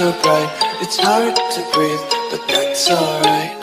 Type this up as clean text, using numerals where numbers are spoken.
so bright, it's hard to breathe, but that's alright.